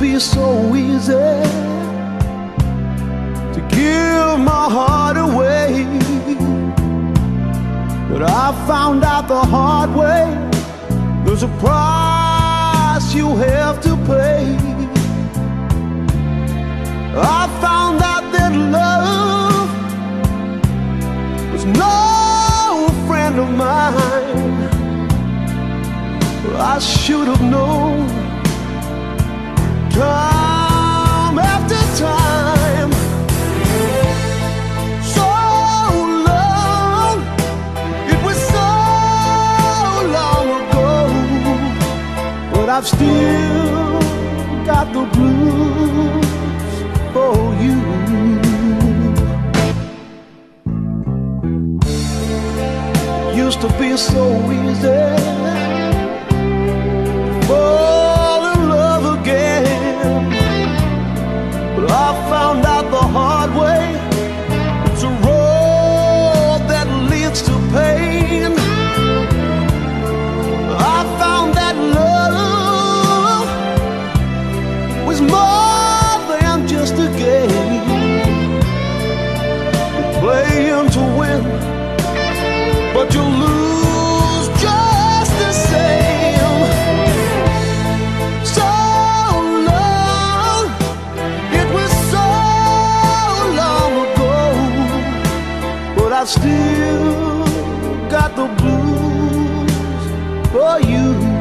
be so easy to give my heart away, but I found out the hard way, there's a price you have to pay. I found out that love was no friend of mine. I should have known time after time. So long, it was so long ago, but I've still got the blues for you. Used to be so easy fall in love again, but I found out the hard way, it's a road that leads to pain. I found that love was more than just a game, playing to win, but you lose just the same. So long, it was so long ago, but I still got the blues for you.